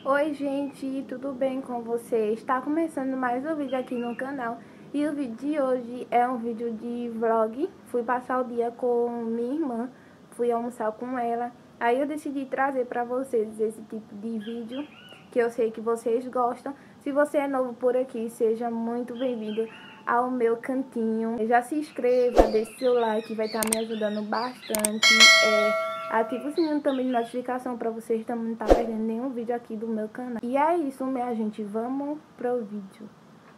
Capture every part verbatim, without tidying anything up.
Oi gente, tudo bem com vocês? Está começando mais um vídeo aqui no canal. E o vídeo de hoje é um vídeo de vlog. Fui passar o dia com minha irmã, fui almoçar com ela. Aí eu decidi trazer para vocês esse tipo de vídeo, que eu sei que vocês gostam. Se você é novo por aqui, seja muito bem-vindo ao meu cantinho. Já se inscreva, deixe seu like, vai estar me ajudando bastante. É... Ativa o sininho também de notificação para vocês também não estar perdendo nenhum vídeo aqui do meu canal. E é isso, minha gente. Vamos pro vídeo.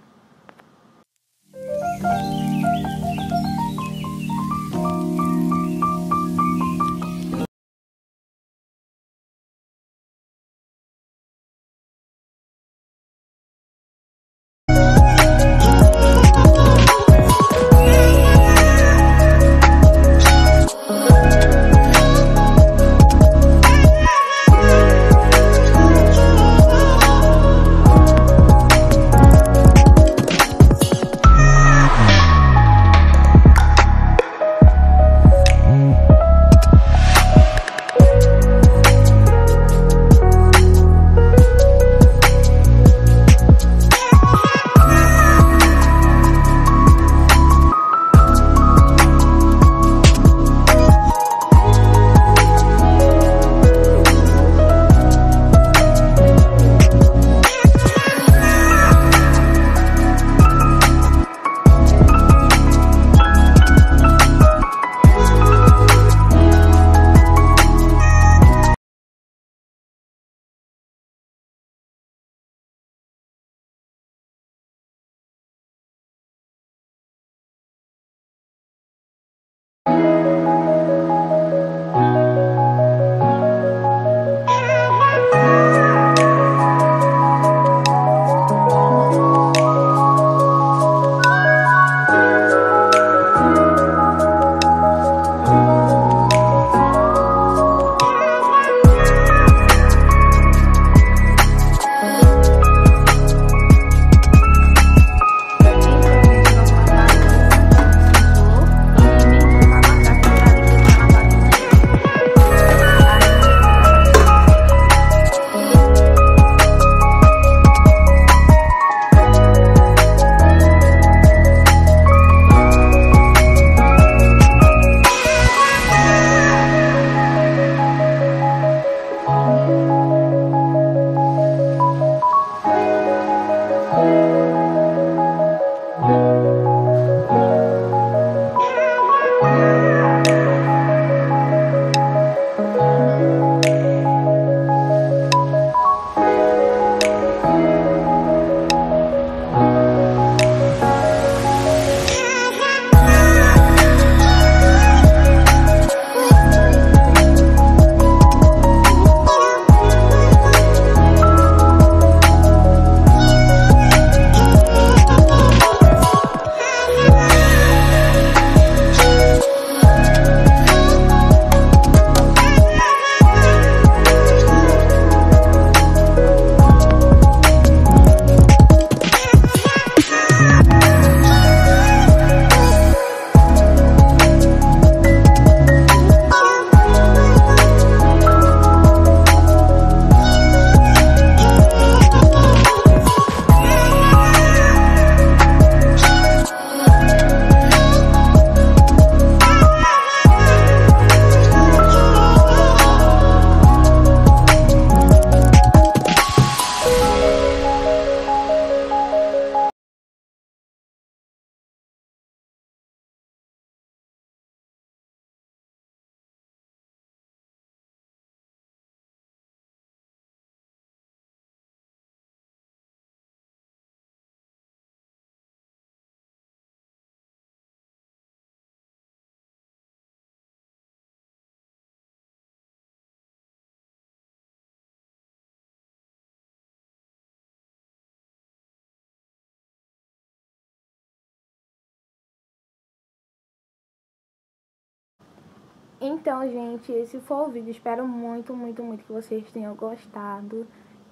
Então, gente, esse foi o vídeo. Espero muito, muito, muito que vocês tenham gostado.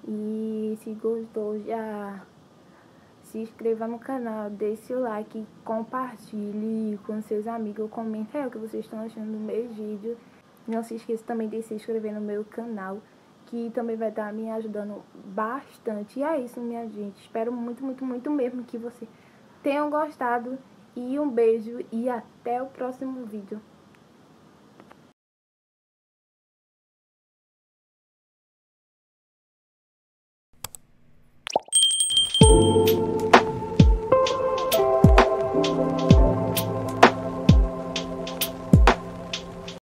E se gostou, já se inscreva no canal, deixe o like, compartilhe com seus amigos, comente aí o que vocês estão achando do meu vídeo. Não se esqueça também de se inscrever no meu canal. que também vai estar me ajudando bastante. E é isso, minha gente. Espero muito, muito, muito mesmo que vocês tenham gostado. E um beijo e até o próximo vídeo.